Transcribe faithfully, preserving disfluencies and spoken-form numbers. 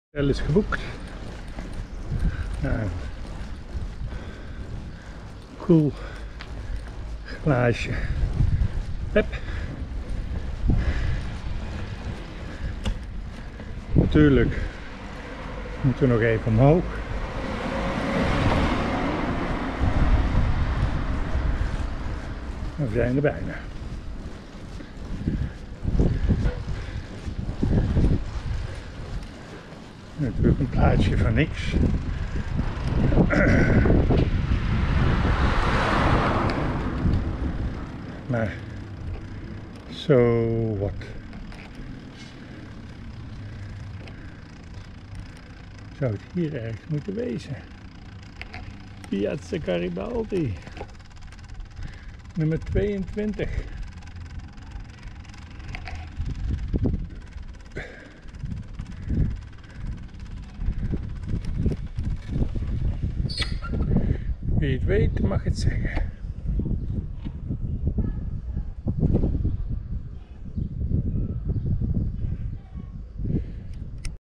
hotel is geboekt. Nou, cool glaasje pep. Natuurlijk moeten we nog even omhoog. We zijn er bijna. Natuurlijk een plaatsje van niks. Maar zo wat. Zou het hier ergens moeten wezen? Piazza Garibaldi. Nummer tweeëntwintig. Wie het weet mag het zeggen.